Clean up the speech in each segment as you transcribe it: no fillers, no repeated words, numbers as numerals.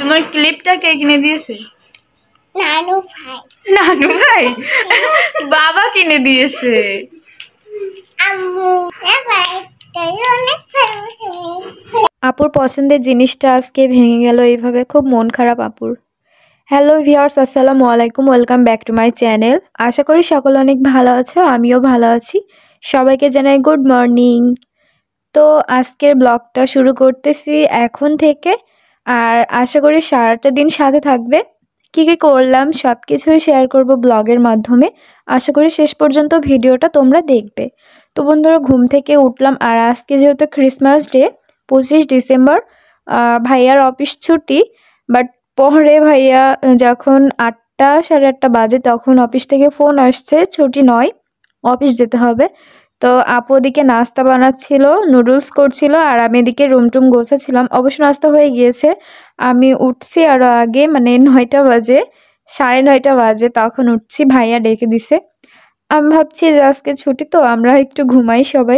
তোমার ক্লিপটা কে কিনে দিয়েছে? নানু ভাই। নানু ভাই? বাবা কিনে দিয়েছে। আম্মু ভাই অনেক ভালো। আপুর পছন্দের জিনিসটা আজকে ভেঙে গেল এইভাবে, খুব মন খারাপ আপুর। হ্যালো ভিউয়ার্স, আসসালামু আলাইকুম, welcome back to my channel. আশা করি সকলে অনেক ভালো আছো, আমিও ভালো আছি। সবাইকে জানাই গুড মর্নিং। তো আজকের ব্লগটা শুরু করতেছি এখন থেকে, আর আশা করি সারাটা দিন সাথে থাকবে। কী কী করলাম সব কিছুই শেয়ার করব ব্লগের মাধ্যমে। আশা করি শেষ পর্যন্ত ভিডিওটা তোমরা দেখবে। তো বন্ধুরা, ঘুম থেকে উঠলাম, আর আজকে যেহেতু ক্রিসমাস ডে, 25 ডিসেম্বর, ভাইয়ার অফিস ছুটি। বাট পরে ভাইয়া যখন 8টা সাড়ে 8টা বাজে তখন অফিস থেকে ফোন আসছে ছুটি নয়, অফিস যেতে হবে। তো আপু ওদিকে নাস্তা বানাচ্ছিল, নুডলস করছিল, আর আমি এদিকে রুম টুম গোছাচ্ছিলাম। অবশ্য নাস্তা হয়ে গিয়েছে, আমি উঠছি আরও আগে, মানে 9টা বাজে, 9:30 বাজে তখন উঠছি, ভাইয়া ডেকে দিছে। আমি ভাবছি যে আজকে ছুটি, তো আমরা একটু ঘুমাই সবাই।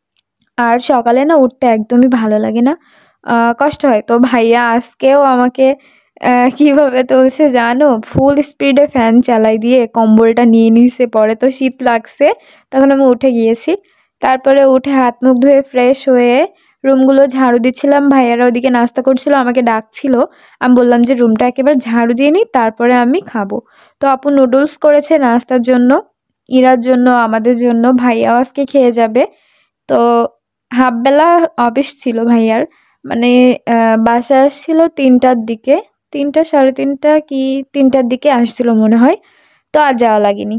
আর সকালে না উঠতে একদমই ভালো লাগে না, কষ্ট হয়। তো ভাইয়া আজকেও আমাকে কিভাবে তুলছে জানো, ফুল স্পিডে ফ্যান চালাই দিয়ে কম্বলটা নিয়ে নিছে। পরে তো শীত লাগছে, তখন আমি উঠে গিয়েছি। তারপরে উঠে হাত মুখ ধুয়ে ফ্রেশ হয়ে রুমগুলো ঝাড়ু দিচ্ছিলাম, ভাইয়ারা ওদিকে নাস্তা করছিল, আমাকে ডাকছিল। আমি বললাম যে রুমটা একেবারে ঝাড়ু দিয়ে নিই, তারপরে আমি খাবো। তো আপু নুডলস করেছে নাস্তার জন্য, ইরার জন্য, আমাদের জন্য। ভাইয়াও আজকে খেয়ে যাবে। তো হাফবেলা অফিস ছিল ভাইয়ার, মানে বাসায় আসছিল 3টার দিকে, 3টা সাড়ে 3টা কি 3টার দিকে আসছিল মনে হয়। তো আর যাওয়া লাগেনি।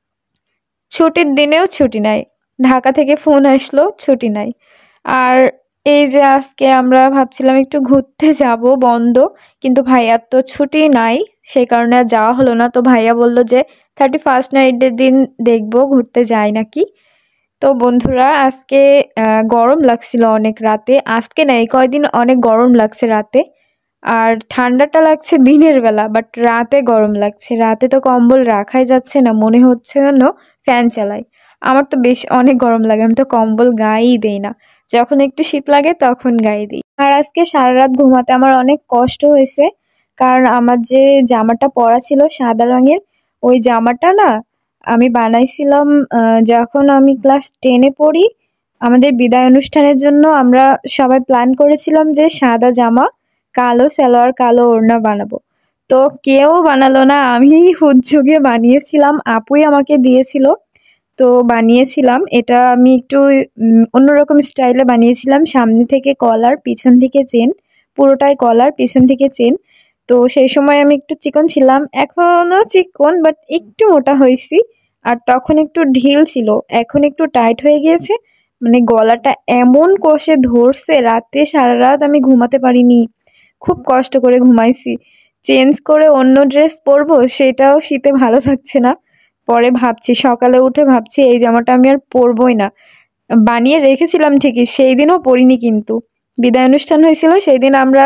ছুটির দিনেও ছুটি নাই, ঢাকা থেকে ফোন আসলো ছুটি নাই। আর এই যে আজকে আমরা ভাবছিলাম একটু ঘুরতে যাব, বন্ধ, কিন্তু ভাইয়ার তো ছুটি নাই, সেই কারণে আর যাওয়া হলো না। তো ভাইয়া বলল যে 31st নাইটের দিন দেখবো ঘুরতে যাই নাকি। তো বন্ধুরা, আজকে গরম লাগছিল অনেক রাতে, আজকে না এই কয়দিন অনেক গরম লাগছে রাতে। আর ঠান্ডাটা লাগছে দিনের বেলা, বাট রাতে গরম লাগছে। রাতে তো কম্বল রাখাই যাচ্ছে না, মনে হচ্ছে যেন ফ্যান চালাই। আমার তো বেশ অনেক গরম লাগে, আমি তো কম্বল গায়েই দেই না, যখন একটু শীত লাগে তখন গায়ে দিই। আর আজকে সারা রাত ঘুমাতে আমার অনেক কষ্ট হয়েছে, কারণ আমার যে জামাটা পরা ছিল সাদা রঙের, ওই জামাটা না আমি বানাইছিলাম যখন আমি ক্লাস 10-এ পড়ি। আমাদের বিদায় অনুষ্ঠানের জন্য আমরা সবাই প্ল্যান করেছিলাম যে সাদা জামা, কালো সালোয়ার, কালো ওড়না বানাবো। তো কেউ বানালো না, আমি হুজ্জুগে বানিয়েছিলাম, আপুই আমাকে দিয়েছিল। তো বানিয়েছিলাম এটা আমি একটু অন্যরকম স্টাইলে বানিয়েছিলাম, সামনে থেকে কলার, পিছন থেকে চেন, পুরোটাই কলার, পিছন থেকে চেন। তো সেই সময় আমি একটু চিকন ছিলাম, এখনও চিকন, বাট একটু মোটা হয়েছি। আর তখন একটু ঢিল ছিল, এখন একটু টাইট হয়ে গিয়েছে। মানে গলাটা এমন কষে ধরছে, রাতে সারা রাত আমি ঘুমাতে পারিনি, খুব কষ্ট করে ঘুমাইছি। চেঞ্জ করে অন্য ড্রেস পরবো, সেটাও শীতে ভালো লাগছে না। পরে ভাবছি, সকালে উঠে ভাবছি এই জামাটা আমি আর পরবই না। বানিয়ে রেখেছিলাম ঠিকই, সেই দিনও পরিনি, কিন্তু বিদায় অনুষ্ঠান হয়েছিল সেই দিন আমরা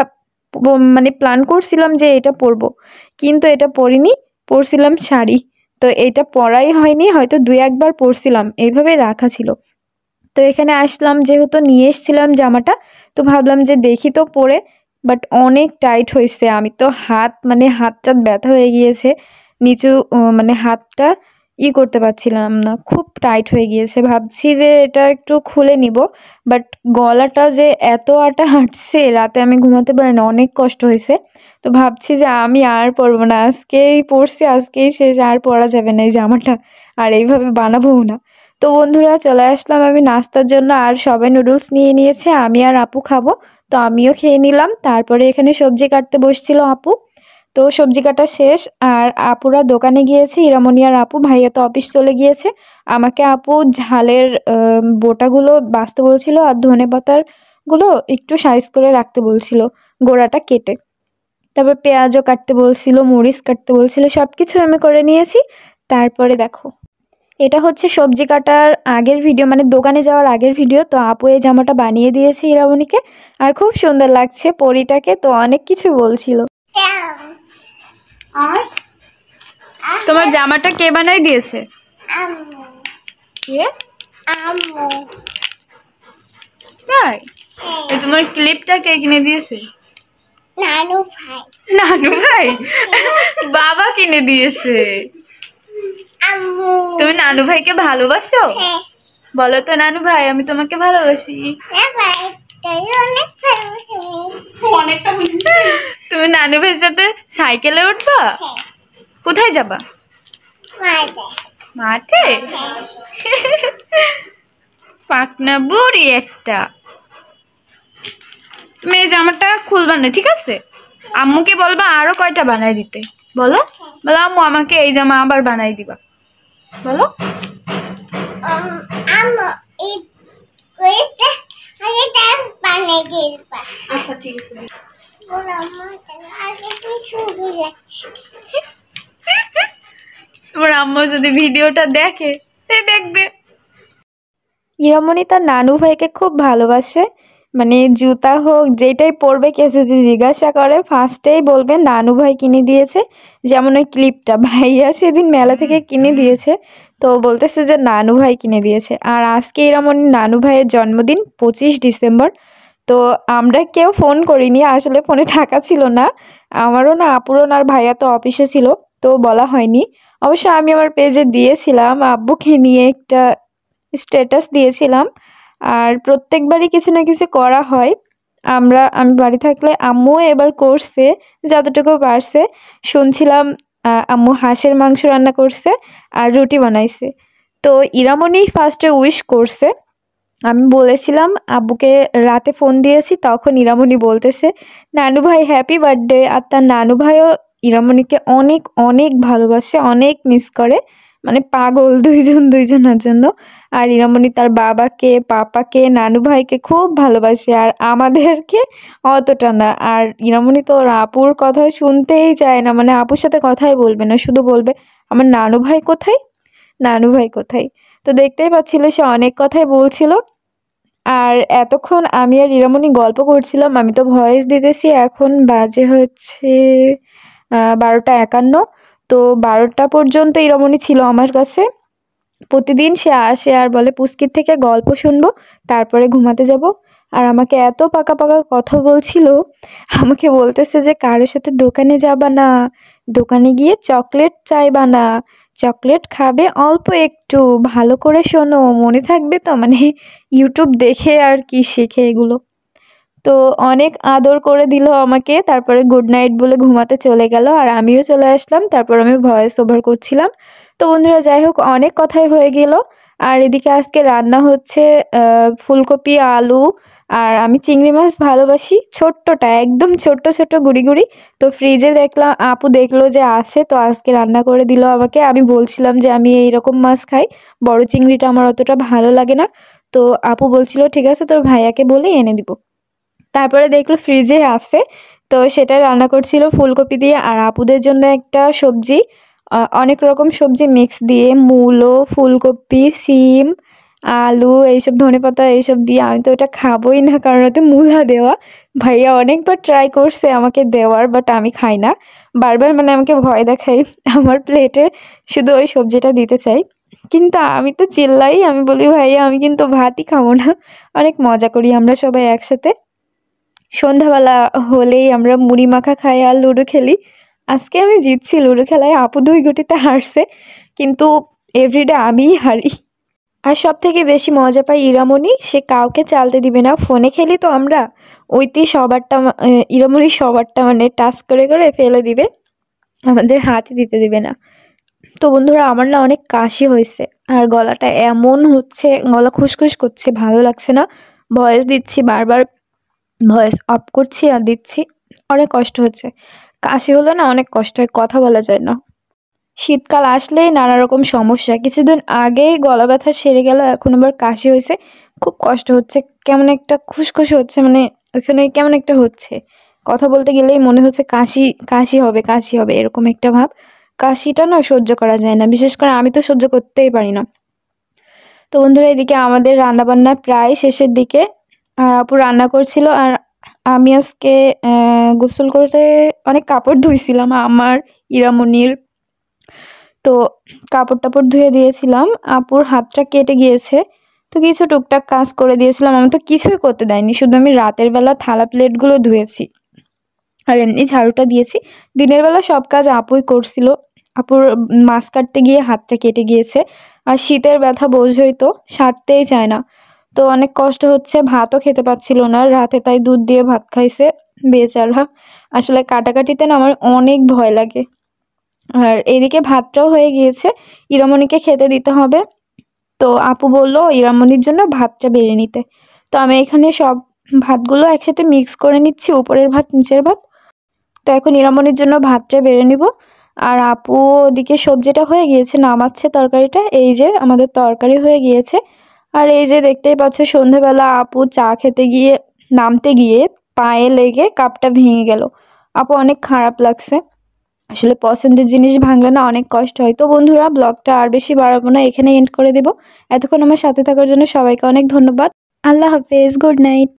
মানে প্ল্যান করছিলাম যে এটা পরবো, কিন্তু এটা পরিনি, পরছিলাম শাড়ি। তো এটা পরাই হয়নি, হয়তো 2-1বার পরছিলাম, এইভাবে রাখা ছিল। তো এখানে আসলাম, যেহেতু নিয়ে এসেছিলাম জামাটা, তো ভাবলাম যে দেখি তো পরে। বাট অনেক টাইট হয়েছে, আমি তো হাতটা ব্যথা হয়ে গিয়েছে, নিচু মানে হাতটা করতে পারছিলাম না, খুব টাইট হয়ে গিয়েছে। ভাবছি যে এটা একটু খুলে নিব, বাট গলাটা যে এত আটা হাঁটছে, রাতে আমি ঘুমাতে পারি না, অনেক কষ্ট হয়েছে। তো ভাবছি যে আমি আর পরবো না, আজকেই পরছি, আজকেই শেষ, আর পরা যাবে না এই জামাটা, আর এইভাবে বানাবোও না। তো বন্ধুরা, চলে আসলাম আমি নাস্তার জন্য, আর সবাই নুডলস নিয়ে নিয়েছে, আমি আর আপু খাবো। তো আমিও খেয়ে নিলাম। তারপরে এখানে সবজি কাটতে বসছিল আপু, তো সবজি কাটা শেষ। আর আপুরা দোকানে গিয়েছে, হিরামণি আর আপু, ভাইয়া তো অফিস চলে গিয়েছে। আমাকে আপু ঝালের বোটাগুলো বাছতে বলছিল, আর ধনেপাতার গুলো একটু সাইজ করে রাখতে বলছিল, গোড়াটা কেটে। তারপর পেঁয়াজও কাটতে বলছিল, মরিচ কাটতে বলছিল, সব কিছু আমি করে নিয়েছি। তারপরে দেখো, এটা হচ্ছে সবজি কাটার আগের ভিডিও, মানে দোকানে যাওয়ার আগের ভিডিও। তো আপু এই জামাটা বানিয়ে দিয়েছে হিরামণিকে, আর খুব সুন্দর লাগছে পরিটাকে, তো অনেক কিছু বলছিল। আর তোমার জামাটা কে বানাই দিয়েছে? আম্মু। কে? আম্মু। তাই? তোমার ক্লিপটা কে কিনে দিয়েছে? নানু ভাই নানু ভাই বাবা কিনে দিয়েছে। আম্মু তুমি নানু ভাইকে ভালোবাসো? হ্যাঁ বলো তো নানু ভাই আমি তোমাকে ভালোবাসি। বাবাই তাই অনেক ভালোবাসি অনেকটা তুমি নানু ভাইয়ের সাথে সাইকেলে উঠবা? হ্যাঁ কোথায় যাবা? মাঝে মাঠে? পাকনা বুড়ি একটা। তুমি এই জামাটা খুলবা না, ঠিক আছে? আম্মুকে বলবা আরো কয়টা বানাই দিতে। বলো বলো আম্মু আমাকে এই জামা আবার বানাই দিবা। বলো আম্মু এই কইতে আগে তার বানিয়ে দিবা। আচ্ছা ঠিক আছে। ওর আম্মু আগে কি শুরু লাগছে। তোমার আম্মু যদি ভিডিওটা দেখে তাই দেখবে। ইরামণি তার নানু ভাইকে খুব ভালোবাসে, মানে জুতা হোক যেটাই পরবে কেউ যদি জিজ্ঞাসা করে ফার্স্টেই বলবে নানু ভাই কিনে দিয়েছে। যেমন ওই ক্লিপটা ভাইয়া সেদিন মেলা থেকে কিনে দিয়েছে, তো বলতেছে যে নানু ভাই কিনে দিয়েছে। আর আজকে ইরামণির নানু ভাইয়ের জন্মদিন 25 ডিসেম্বর। তো আমরা কেউ ফোন করিনি, আসলে ফোনে টাকা ছিল না আমারও না, আপুরও না, আর ভাইয়া তো অফিসে ছিল, তো বলা হয়নি। অবশ্য আমি আমার পেজে দিয়েছিলাম, আব্বুকে নিয়ে একটা স্ট্যাটাস দিয়েছিলাম। আর প্রত্যেকবারই কিছু না কিছু করা হয়। আমি বাড়ি থাকলে আম্মু এবার করছে যতটুকু পারছে। শুনছিলাম আম্মু হাঁসের মাংস রান্না করছে আর রুটি বানাইছে। তো ইরামণি ফার্স্টে উইশ করছে। আমি বলেছিলাম আব্বুকে, রাতে ফোন দিয়েছি তখন ইরামণি বলতেছে নানু ভাই হ্যাপি বার্থডে। আর তার নানু ভাইও ইরামণিকে অনেক অনেক ভালোবাসে, অনেক মিস করে, মানে পাগল দুইজনের জন্য। আর ইরামণি তার বাবাকে, পাপাকে, নানু ভাইকে খুব ভালোবাসে, আর আমাদেরকে অতটা না। আর ইরামণি তো ওর আপুর কথা শুনতেই চায় না, মানে আপুর সাথে কথাই বলবে না, শুধু বলবে আমার নানু ভাই কোথায়, নানু ভাই কোথায়। তো দেখতেই পাচ্ছিল সে অনেক কথাই বলছিল। আর এতক্ষণ আমি আর ইরামণি গল্প করছিলাম, আমি তো ভয়েস দিতেছি। এখন বাজে হচ্ছে 12টা 51। তো 12টা পর্যন্ত ইরামণি ছিল আমার কাছে। প্রতিদিন সে আসে আর বলে পুস্কির থেকে গল্প শুনবো, তারপরে ঘুমাতে যাব। আর আমাকে এত পাকা পাকা কথা বলছিল, আমাকে বলতেছে যে কারোর সাথে দোকানে যাবা না, দোকানে গিয়ে চকলেট চাইবা না, চকলেট খাবে অল্প একটু, ভালো করে শোনো মনে থাকবে তো, মানে ইউটিউব দেখে আর কি শেখে এগুলো। তো অনেক আদর করে দিল আমাকে, তারপরে গুড নাইট বলে ঘুমাতে চলে গেল। আর আমিও চলে আসলাম, তারপর আমি ভয়েস ওভার করছিলাম। তো বন্ধুরা যাই হোক, অনেক কথাই হয়ে গেল। আর এদিকে আজকে রান্না হচ্ছে ফুলকপি, আলু, আর আমি চিংড়ি মাছ ভালোবাসি, ছোট্টটা একদম ছোট্ট ছোট্ট গুড়ি গুড়ি। তো ফ্রিজে দেখলাম, আপু দেখলো যে আছে, তো আজকে রান্না করে দিল আমাকে। আমি বলছিলাম যে আমি এইরকম মাছ খাই, বড় চিংড়িটা আমার অতটা ভালো লাগে না। তো আপু বলছিল ঠিক আছে তোর ভাইয়াকে বলে এনে দিব। তারপরে দেখলো ফ্রিজে আছে, তো সেটা রান্না করছিল ফুলকপি দিয়ে। আর আপুদের জন্য একটা সবজি, অনেক রকম সবজি মিক্স দিয়ে, মূলো, ফুলকপি, সিম, আলু, এইসব ধনেপাতা এইসব দিয়ে। আমি তো ওটা খাবোই না, কারণ ওতে মূলা দেওয়া। ভাইয়া অনেকবার ট্রাই করছে আমাকে দেওয়ার, বাট আমি খাই না, বারবার মানে আমাকে ভয় দেখাই আমার প্লেটে শুধু ওই সবজিটা দিতে চাই। কিন্তু আমি তো চিল্লাই, আমি বলি ভাইয়া আমি কিন্তু ভাতই খাবো না। অনেক মজা করি আমরা সবাই একসাথে। সন্ধ্যাবেলা হলেই আমরা মুড়ি মাখা খাই আর লুডো খেলি। আজকে আমি জিতছি লুডো খেলায়, আপু 2 গুটিতে হারছে, কিন্তু এভরিডে আমিই হারি। আর সব থেকে বেশি মজা পাই ইরামণি, সে কাউকে চালতে দিবে না। ফোনে খেলি তো আমরা, ওইতেই সবারটা ইরামণি সবারটা মানে টাচ করে করে ফেলে দিবে, আমাদের হাতে দিতে দিবে না। তো বন্ধুরা আমার না অনেক কাশি হয়েছে, আর গলাটা এমন হচ্ছে, গলা খুসখুস করছে, ভালো লাগছে না। ভয়েস দিচ্ছি বারবার, ভয়েস অফ করছি আর দিচ্ছি, অনেক কষ্ট হচ্ছে। কাশি হলে না অনেক কষ্ট হয়, কথা বলা যায় না। শীতকাল আসলেই নানা রকম সমস্যা। কিছুদিন আগেই গলা ব্যথা সেরে গেল, এখন আবার কাশি হয়েছে, খুব কষ্ট হচ্ছে। কেমন একটা খুসখুস হচ্ছে, মানে ওখানে কেমন একটা হচ্ছে, কথা বলতে গেলেই মনে হচ্ছে কাশি কাশি হবে, কাশি হবে, এরকম একটা ভাব। কাশিটা না সহ্য করা যায় না, বিশেষ করে আমি তো সহ্য করতেই পারি না। তো বন্ধুরা এদিকে আমাদের রান্নাবান্না প্রায় শেষের দিকে। আপু রান্না করছিল, আর আমি আজকে গোসল করতে অনেক কাপড় ধুইছিলাম আমার, ইরামণির। তো কাপড় টাপড় ধুয়ে দিয়েছিলাম, আপুর হাতটা কেটে গিয়েছে, তো কিছু টুকটাক কাজ করে দিয়েছিলাম। আমি তো কিছুই করতে দেয়নি, শুধু আমি রাতের বেলা থালা প্লেটগুলো ধুয়েছি। আর এমনি ঝাড়ুটা দিয়েছি। দিনের বেলা সব কাজ আপুই করছিল। আপুর মাছ কাটতে গিয়ে হাতটা কেটে গিয়েছে। আর শীতের ব্যথা বোঝই তো, সারতেই চায় না। তো অনেক কষ্ট হচ্ছে, ভাতও খেতে পাচ্ছিল না রাতে, তাই দুধ দিয়ে ভাত খাইছে বেচারা। আসলে কাটাকাটিতে না আমার অনেক ভয় লাগে। আর এদিকে ভাতটাও হয়ে গিয়েছে, ইরামণিকে খেতে দিতে হবে। তো আপু বলল ইরামণির জন্য ভাতটা বেড়ে নিতে। তো আমি এখানে সব ভাতগুলো একসাথে মিক্স করে নিচ্ছি, উপরের ভাত নিচের ভাত। তো এখন ইরামণির জন্য ভাতটা বেড়ে নিব। আর আপু ওদিকে সবজিটা হয়ে গিয়েছে, নামাচ্ছে তরকারিটা। এই যে আমাদের তরকারি হয়ে গিয়েছে। আর এই যে দেখতেই পাচ্ছ সন্ধেবেলা আপু চা খেতে গিয়ে নামতে গিয়ে পায়ে লেগে কাপটা ভেঙে গেল। আপু অনেক খারাপ লাগছে। আসলে পছন্দের জিনিস ভাঙলে না অনেক কষ্ট হয়। তো বন্ধুরা, ব্লগটা আর বেশি বাড়াবো না, এখানে এন্ড করে দেব। এতক্ষণ আমার সাথে থাকার জন্য সবাইকে অনেক ধন্যবাদ। আল্লাহ হাফেজ, গুড নাইট।